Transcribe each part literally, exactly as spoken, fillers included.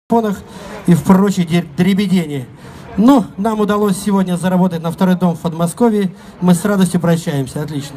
и в прочей дребедени. Ну, нам удалось сегодня заработать на второй дом в Подмосковье. Мы с радостью прощаемся. Отлично.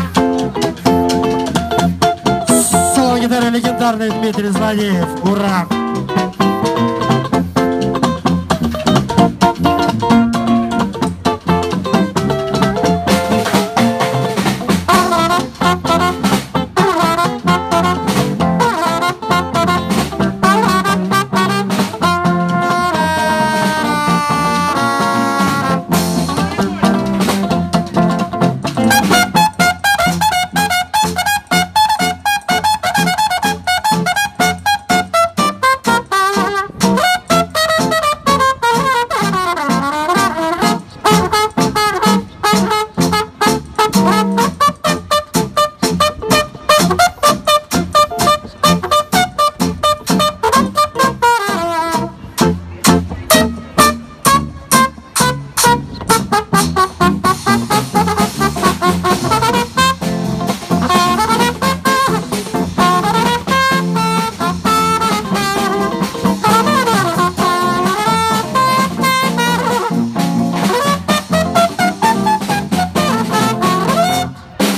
Легендарный Дмитрий Звонеев. Ура!